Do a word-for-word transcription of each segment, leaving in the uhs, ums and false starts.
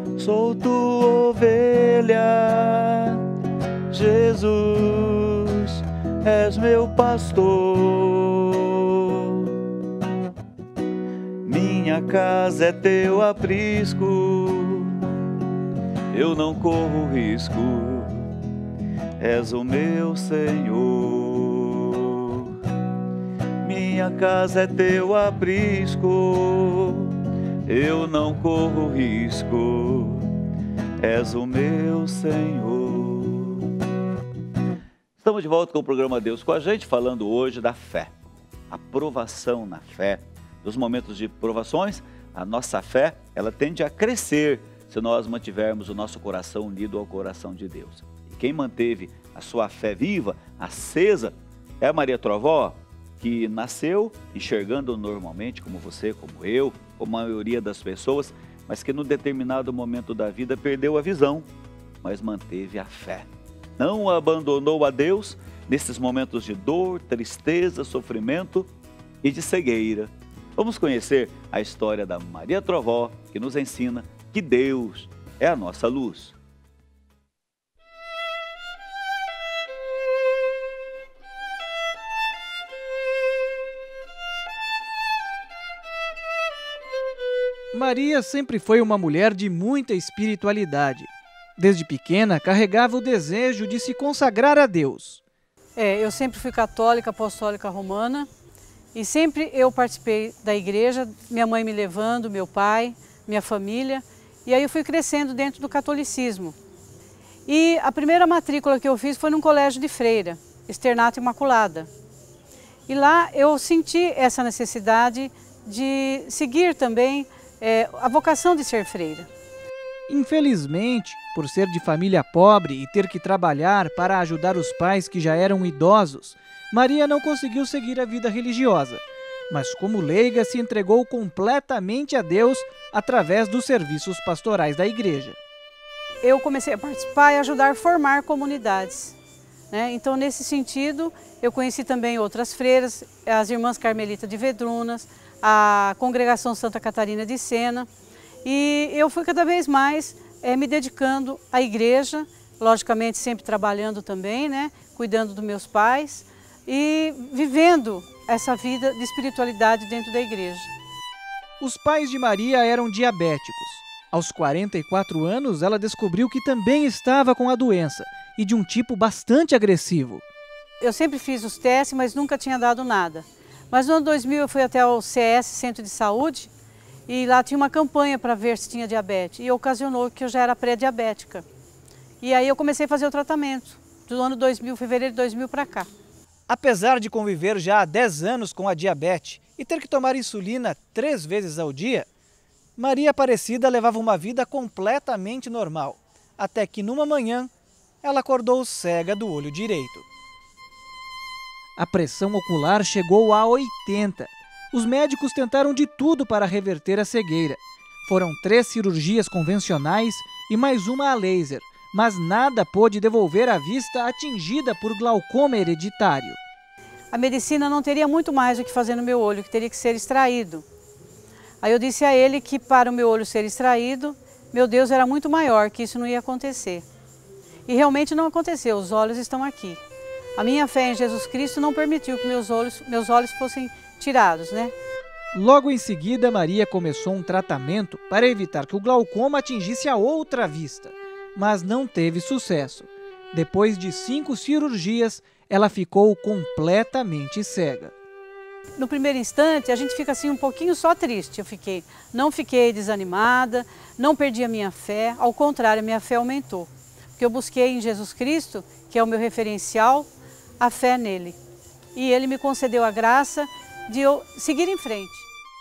sou tua ovelha, Jesus, és meu pastor. Minha casa é teu aprisco, eu não corro risco, és o meu Senhor. Minha casa é teu aprisco, eu não corro risco, és o meu Senhor. Estamos de volta com o programa Deus com a gente, falando hoje da fé. A provação na fé. Nos momentos de provações, a nossa fé, ela tende a crescer se nós mantivermos o nosso coração unido ao coração de Deus. E quem manteve a sua fé viva, acesa, é a Maria Trovó, que nasceu enxergando normalmente, como você, como eu, como a maioria das pessoas, mas que num determinado momento da vida perdeu a visão, mas manteve a fé. Não abandonou a Deus nesses momentos de dor, tristeza, sofrimento e de cegueira. Vamos conhecer a história da Maria Trovó, que nos ensina que Deus é a nossa luz. Maria sempre foi uma mulher de muita espiritualidade. Desde pequena, carregava o desejo de se consagrar a Deus. É, eu sempre fui católica, apostólica romana, e sempre eu participei da igreja, minha mãe me levando, meu pai, minha família, e aí eu fui crescendo dentro do catolicismo. E a primeira matrícula que eu fiz foi num colégio de freira, Externato Imaculada. E lá eu senti essa necessidade de seguir também é, a vocação de ser freira. Infelizmente, por ser de família pobre e ter que trabalhar para ajudar os pais que já eram idosos, Maria não conseguiu seguir a vida religiosa, mas como leiga se entregou completamente a Deus através dos serviços pastorais da igreja. Eu comecei a participar e ajudar a formar comunidades, né? Então, nesse sentido, eu conheci também outras freiras, as Irmãs Carmelitas de Vedrunas, a Congregação Santa Catarina de Sena, e eu fui cada vez mais é, me dedicando à igreja, logicamente sempre trabalhando também, né? Cuidando dos meus pais e vivendo essa vida de espiritualidade dentro da igreja. Os pais de Maria eram diabéticos. Aos quarenta e quatro anos, ela descobriu que também estava com a doença e de um tipo bastante agressivo. Eu sempre fiz os testes, mas nunca tinha dado nada. Mas no ano dois mil eu fui até o C S, Centro de Saúde, e lá tinha uma campanha para ver se tinha diabetes. E ocasionou que eu já era pré-diabética. E aí eu comecei a fazer o tratamento, do ano dois mil, fevereiro de dois mil para cá. Apesar de conviver já há dez anos com a diabetes e ter que tomar insulina três vezes ao dia, Maria Aparecida levava uma vida completamente normal, até que numa manhã ela acordou cega do olho direito. A pressão ocular chegou a oitenta. Os médicos tentaram de tudo para reverter a cegueira. Foram três cirurgias convencionais e mais uma a laser, mas nada pôde devolver a vista atingida por glaucoma hereditário. A medicina não teria muito mais o que fazer no meu olho, que teria que ser extraído. Aí eu disse a ele que para o meu olho ser extraído, meu Deus era muito maior, que isso não ia acontecer. E realmente não aconteceu, os olhos estão aqui. A minha fé em Jesus Cristo não permitiu que meus olhos, meus olhos fossem tirados, né? Logo em seguida, Maria começou um tratamento para evitar que o glaucoma atingisse a outra vista, mas não teve sucesso. Depois de cinco cirurgias, ela ficou completamente cega. No primeiro instante, a gente fica assim um pouquinho só triste. Eu fiquei, não fiquei desanimada, não perdi a minha fé, ao contrário, a minha fé aumentou. Porque eu busquei em Jesus Cristo, que é o meu referencial, a fé nele. E ele me concedeu a graça de eu seguir em frente.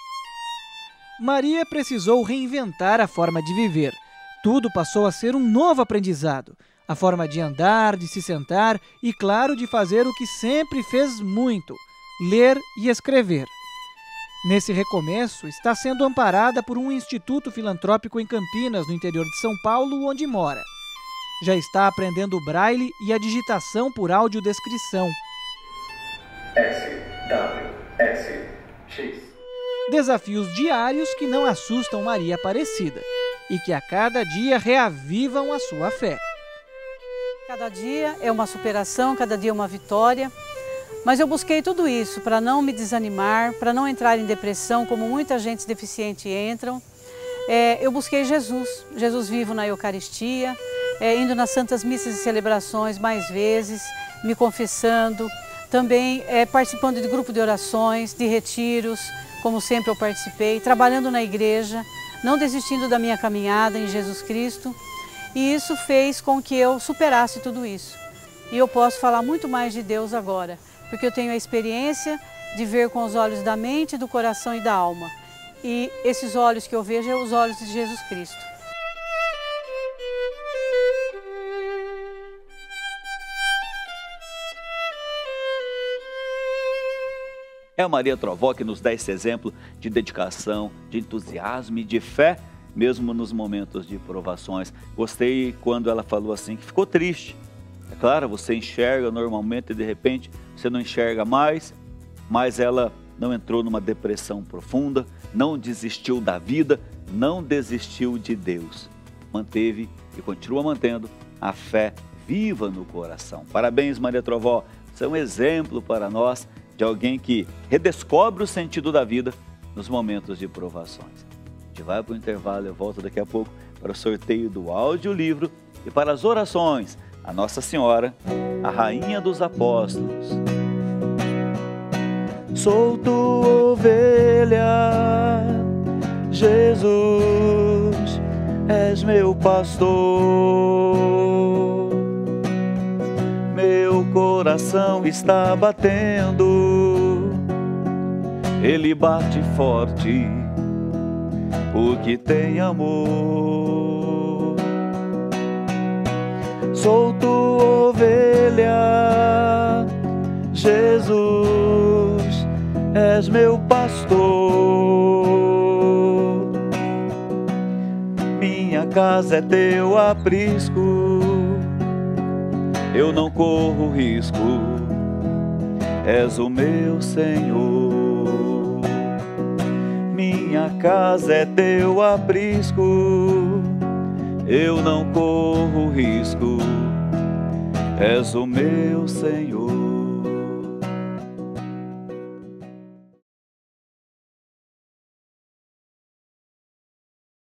Maria precisou reinventar a forma de viver. Tudo passou a ser um novo aprendizado. A forma de andar, de se sentar e, claro, de fazer o que sempre fez muito, ler e escrever. Nesse recomeço, está sendo amparada por um instituto filantrópico em Campinas, no interior de São Paulo, onde mora. Já está aprendendo o braille e a digitação por audiodescrição. S, W, S, X. Desafios diários que não assustam Maria Aparecida. e que a cada dia reavivam a sua fé. Cada dia é uma superação, cada dia é uma vitória. Mas eu busquei tudo isso para não me desanimar, para não entrar em depressão, como muita gente deficiente entram. É, eu busquei Jesus, Jesus vivo na Eucaristia, é, indo nas Santas Missas e celebrações mais vezes, me confessando, também é, participando de grupo de orações, de retiros, como sempre eu participei, trabalhando na igreja, não desistindo da minha caminhada em Jesus Cristo. E isso fez com que eu superasse tudo isso. E eu posso falar muito mais de Deus agora, porque eu tenho a experiência de ver com os olhos da mente, do coração e da alma. E esses olhos que eu vejo são os olhos de Jesus Cristo. É a Maria Trovó que nos dá esse exemplo de dedicação, de entusiasmo e de fé, mesmo nos momentos de provações. Gostei quando ela falou assim, que ficou triste. É claro, você enxerga normalmente e de repente você não enxerga mais, mas ela não entrou numa depressão profunda, não desistiu da vida, não desistiu de Deus. Manteve e continua mantendo a fé viva no coração. Parabéns, Maria Trovó, você é um exemplo para nós de alguém que redescobre o sentido da vida nos momentos de provações. A gente vai para o intervalo, eu volto daqui a pouco para o sorteio do audiolivro e para as orações a Nossa Senhora, a Rainha dos Apóstolos. Sou tua ovelha, Jesus, és meu pastor. Meu coração está batendo, ele bate forte, porque tem amor. Sou tua ovelha, Jesus, és meu pastor. Minha casa é teu aprisco, eu não corro risco, és o meu Senhor. Minha casa é teu aprisco, eu não corro risco, és o meu Senhor.